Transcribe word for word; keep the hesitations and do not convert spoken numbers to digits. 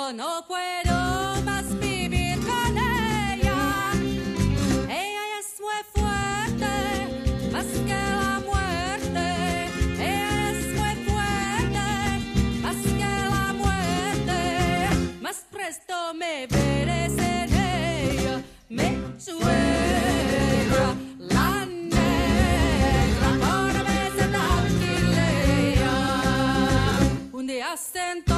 Yo no puedo más vivir con ella. Ella es muy fuerte, más que la muerte. Ella es muy fuerte, más que la muerte. Más presto me veré en ella, me suegra, la negra, por vez en alquiler. Un día sentó